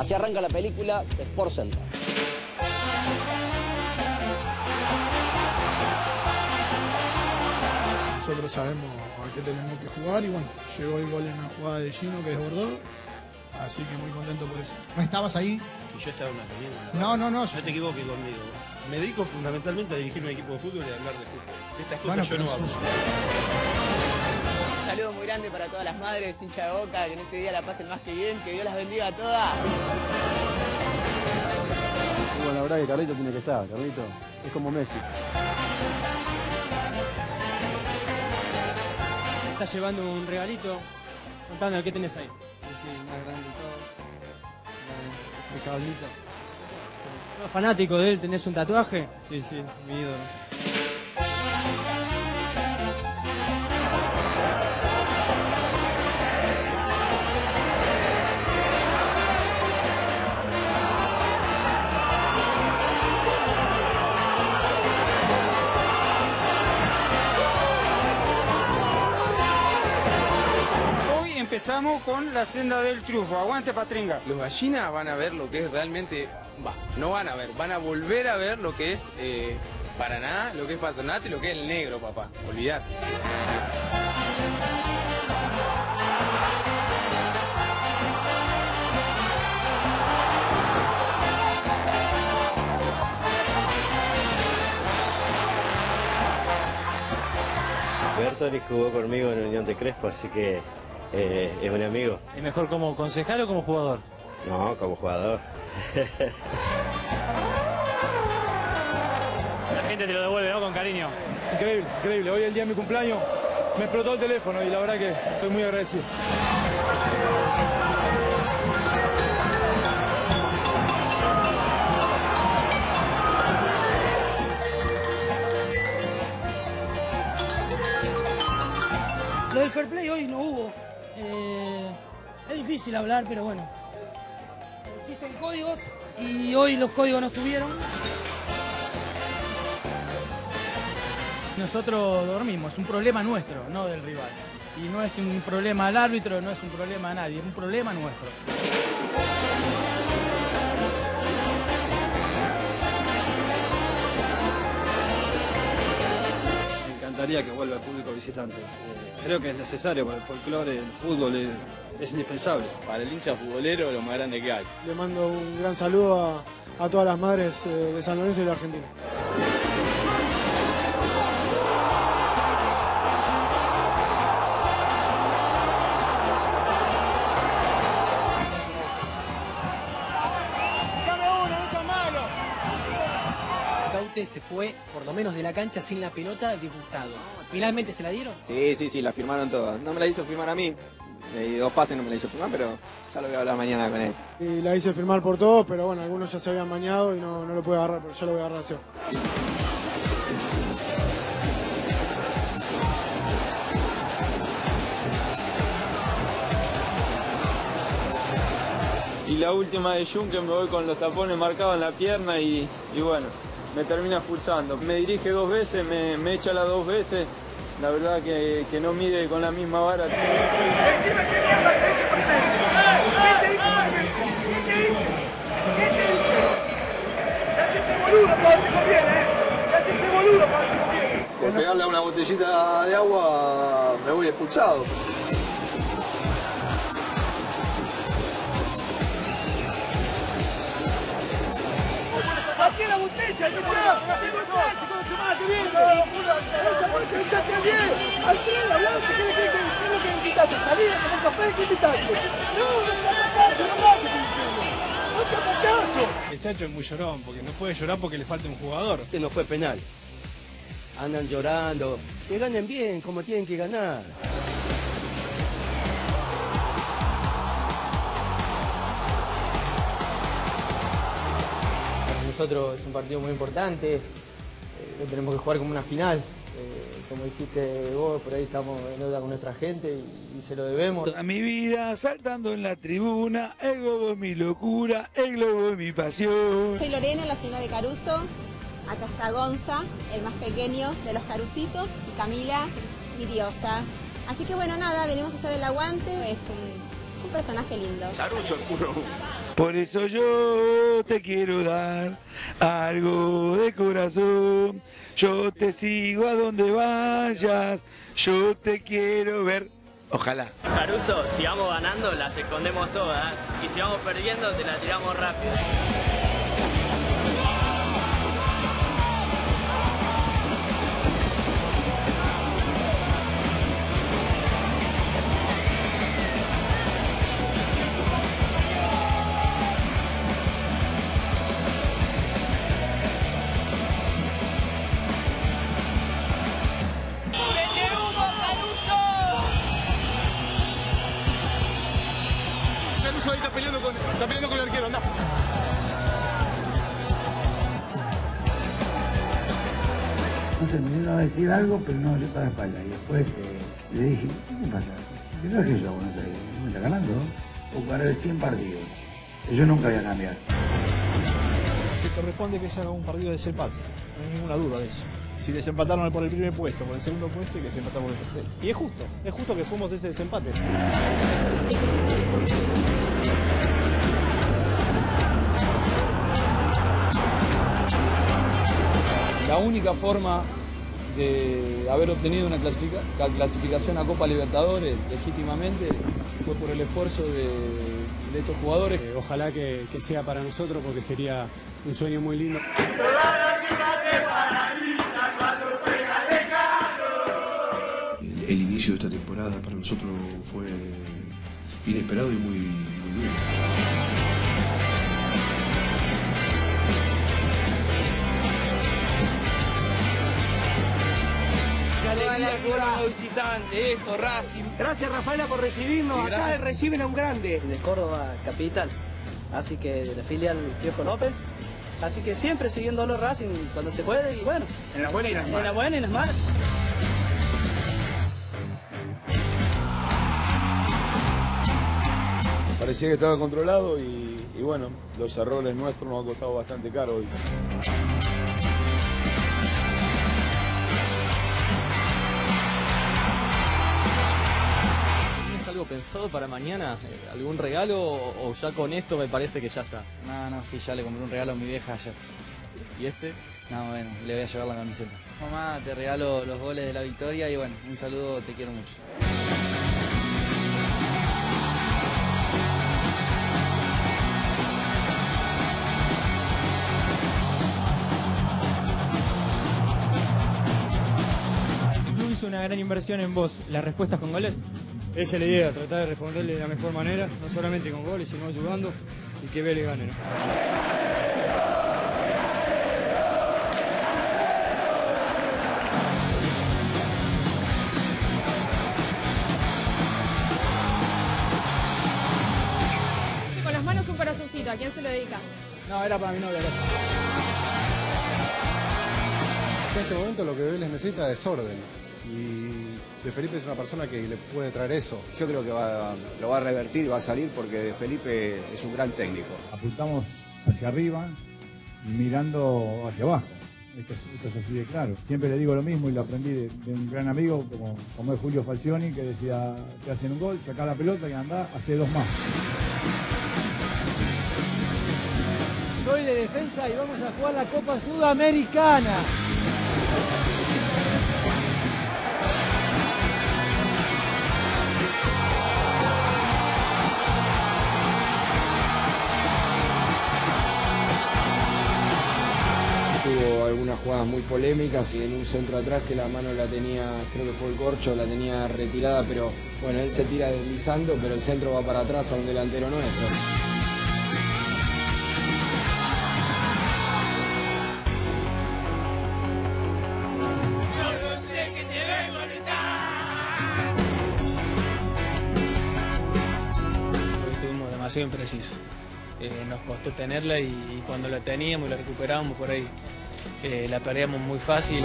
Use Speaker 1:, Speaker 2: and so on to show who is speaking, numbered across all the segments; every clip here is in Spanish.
Speaker 1: Así arranca la película de Sport Center.
Speaker 2: Nosotros sabemos a qué tenemos que jugar y bueno, llegó el gol en una jugada de Gino que desbordó, así que muy contento por eso.
Speaker 3: ¿No estabas ahí?
Speaker 4: Y yo estaba en una reunión.
Speaker 3: No.
Speaker 4: No te equivoques conmigo. Me dedico fundamentalmente a dirigir un equipo de fútbol y a hablar de fútbol. De estas cosas yo no hablo.
Speaker 5: Un saludo muy grande para todas las madres, hincha de Boca, que en este día la pasen más que bien, que Dios las bendiga a todas.
Speaker 6: Bueno, la verdad que Carlito tiene que estar, Carlito es como Messi.
Speaker 7: Estás llevando un regalito, contando qué tenés ahí.
Speaker 8: Sí, más grande y todo. El cablito.
Speaker 7: ¿Sos fanático de él? ¿Tenés un tatuaje?
Speaker 8: Sí, mi ídolo.
Speaker 9: Empezamos con la senda del triunfo. Aguante, Patringa.
Speaker 10: Los gallinas van a ver lo que es realmente... no van a ver, van a volver a ver lo que es Paraná, lo que es Patronato y lo que es el negro, papá. Olvidate.
Speaker 11: Bertoli jugó conmigo en Unión de Crespo, así que es un amigo.
Speaker 7: ¿Es mejor como concejal o como jugador?
Speaker 11: No, como jugador.
Speaker 7: La gente te lo devuelve, ¿no? Con cariño.
Speaker 12: Increíble, increíble. Hoy es el día de mi cumpleaños, me explotó el teléfono y la verdad que estoy muy agradecido.
Speaker 13: Lo del fair play hoy no hubo. Es difícil hablar, pero bueno. Existen códigos y hoy los códigos no estuvieron.
Speaker 7: Nosotros dormimos, es un problema nuestro, no del rival. Y no es un problema del árbitro, no es un problema de nadie, es un problema nuestro.
Speaker 8: Me encantaría que vuelva el público visitante. Creo que es necesario para el folclore, el fútbol es indispensable.
Speaker 10: Para el hincha futbolero, lo más grande que hay.
Speaker 2: Le mando un gran saludo a todas las madres de San Lorenzo y de Argentina.
Speaker 3: Caute se fue, por lo menos de la cancha, sin la pelota, disgustado. ¿Finalmente se la dieron?
Speaker 14: Sí, la firmaron todas. No me la hizo firmar a mí. Le di 2 pases, no me la hizo firmar, pero ya lo voy a hablar mañana con él.
Speaker 2: Y la hice firmar por todos, pero bueno, algunos ya se habían bañado y no lo pude agarrar, pero ya lo voy a agarrar así.
Speaker 8: Y la última de Juncker me voy con los tapones marcados en la pierna y bueno, me termina expulsando. Me dirige 2 veces, me echa las 2 veces. La verdad que no mide con la misma vara.
Speaker 6: Por pegarle a una botellita de agua me voy expulsado.
Speaker 9: ¡Aquí la botella, el clásico la semana que viene! ¡No echaste al 10! ¡Al 3! ¡Hablaste! ¿Qué es lo que invitaste? ¿Salir a tomar café? ¿Qué invitaste? ¡No, no seas payaso! ¡No te estoy diciendo! ¡No seas payaso!
Speaker 12: El Chacho es muy llorón, porque no puede llorar porque le falta un jugador.
Speaker 1: Este no fue penal. Andan llorando. Que ganen bien, como tienen que ganar.
Speaker 7: Nosotros es un partido muy importante, lo tenemos que jugar como una final. Como dijiste vos, por ahí estamos en deuda con nuestra gente y se lo debemos.
Speaker 9: A mi vida saltando en la tribuna, el globo es mi locura, el globo es mi pasión.
Speaker 15: Soy Lorena, la señora de Caruso. Acá está Gonza, el más pequeño de los Carusitos, y Camila, mi diosa. Así que bueno, nada, venimos a hacer el aguante. Es un personaje lindo.
Speaker 4: Caruso, el puro.
Speaker 16: Por eso yo te quiero dar algo de corazón. Yo te sigo a donde vayas, yo te quiero ver. Ojalá.
Speaker 17: Caruso, si vamos ganando las escondemos todas, y si vamos perdiendo te la tiramos rápido.
Speaker 9: Ahí está peleando con el arquero, anda.
Speaker 18: No sé, me vino a decir algo, pero no, yo estaba de espalda. Y después le dije, ¿qué pasa? ¿Qué no es que yo a Buenos Aires? ¿Me está ganando? O para de 100 partidos. Yo nunca voy a cambiar.
Speaker 2: Que corresponde que se haga un partido de desempate. No hay ninguna duda de eso. Si desempataron por el primer puesto, por el segundo puesto, y que se empataron por el tercero. Y es justo que fuimos ese desempate.
Speaker 19: La única forma de haber obtenido una clasificación a Copa Libertadores legítimamente fue por el esfuerzo de estos jugadores.
Speaker 20: Ojalá que sea para nosotros porque sería un sueño muy lindo.
Speaker 21: El inicio de esta temporada para nosotros fue inesperado y muy duro.
Speaker 1: Qué alegría que vuelvan los visitantes, eso, Racing.
Speaker 9: Gracias, Rafaela, por recibirnos. Acá reciben a un grande.
Speaker 22: De Córdoba capital, así que de la filial Piojo López. Así que siempre siguiéndolo Racing cuando se puede y bueno.
Speaker 9: En las buenas y las malas.
Speaker 22: En las buenas y las malas.
Speaker 23: Parecía que estaba controlado y bueno, los errores nuestros nos han costado bastante caro hoy.
Speaker 24: ¿Tienes algo pensado para mañana? ¿Algún regalo o ya con esto me parece que ya está?
Speaker 7: No, sí, ya le compré un regalo a mi vieja ayer.
Speaker 24: ¿Y este?
Speaker 7: No, bueno, le voy a llevar la camiseta. Mamá, te regalo los goles de la victoria y bueno, un saludo, te quiero mucho.
Speaker 25: Hizo una gran inversión en vos. ¿Las respuestas con goles?
Speaker 12: Esa es la idea, tratar de responderle de la mejor manera, no solamente con goles, sino ayudando y que Vélez gane, ¿no?
Speaker 26: Con las manos un corazoncito, ¿a quién se lo dedica?
Speaker 12: No, era para mi novia.
Speaker 27: En este momento lo que Vélez necesita es orden. Y De Felipe es una persona que le puede traer eso.
Speaker 28: Yo creo que lo va a revertir y va a salir porque De Felipe es un gran técnico.
Speaker 29: Apuntamos hacia arriba y mirando hacia abajo. Esto es así de claro. Siempre le digo lo mismo y lo aprendí de un gran amigo como es Julio Falcioni, que decía, te hacen un gol, sacá la pelota y andá, hace dos más.
Speaker 9: Soy de Defensa y vamos a jugar la Copa Sudamericana.
Speaker 30: Tuvo algunas jugadas muy polémicas y en un centro atrás que la mano la tenía, creo que fue el Corcho, la tenía retirada, pero bueno, él se tira deslizando, pero el centro va para atrás a un delantero nuestro.
Speaker 17: Estuvimos demasiado imprecisos. Nos costó tenerla y cuando la teníamos y la recuperábamos por ahí la perdíamos muy fácil.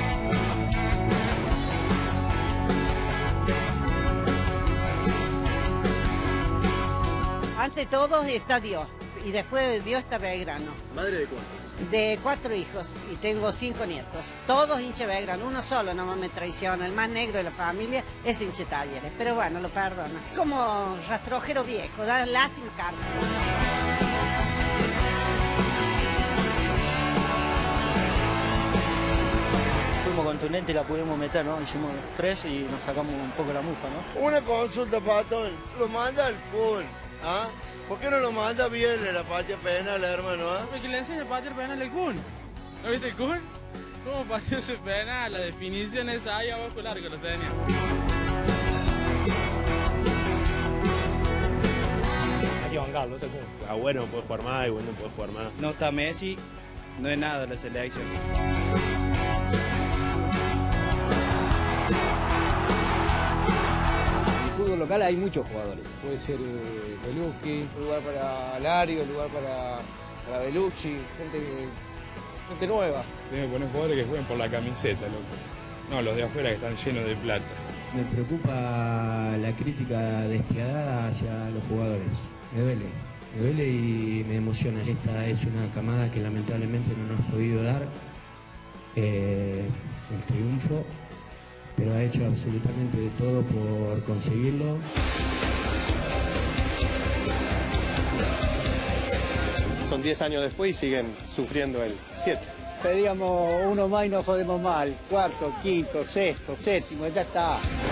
Speaker 31: Ante todo está Dios y después de Dios está Belgrano.
Speaker 4: ¿Madre de cuántos?
Speaker 31: De 4 hijos y tengo 5 nietos. Todos hincha Belgrano, uno solo no me traiciona. El más negro de la familia es hincha Talleres, pero bueno, lo perdono. Como rastrojero viejo, da lástima carne.
Speaker 22: contundente y la pudimos meter, ¿no? Hicimos 3 y nos sacamos un poco la mufa, ¿no?
Speaker 3: Una consulta, Pato, lo manda el Kun, ¿ah? ¿Por qué no lo manda bien en la patea penal, hermano?
Speaker 5: Porque le enseña a patear penal el Kun. ¿No viste el Kun? ¿Cómo pateó ese penal? La definición esa ahí abajo largo lo tenía.
Speaker 6: Hay que bancarlo, ese Kun. Ah, bueno, puede jugar más, y bueno, puede jugar más.
Speaker 22: No está Messi, no es nada la selección.
Speaker 8: En el fútbol local hay muchos jugadores. Puede ser Beluski, lugar para Lario, lugar para Belucci, gente nueva.
Speaker 10: Tiene que poner jugadores que jueguen por la camiseta, loco. No, los de afuera que están llenos de plata.
Speaker 11: Me preocupa la crítica despiadada hacia los jugadores. Me duele y me emociona. Esta es una camada que lamentablemente no nos ha podido dar el triunfo, pero ha hecho absolutamente de todo por conseguirlo.
Speaker 6: Son 10 años después y siguen sufriendo el 7.
Speaker 13: Pedíamos uno más y nos jodemos mal. Cuarto, quinto, sexto, séptimo, ya está.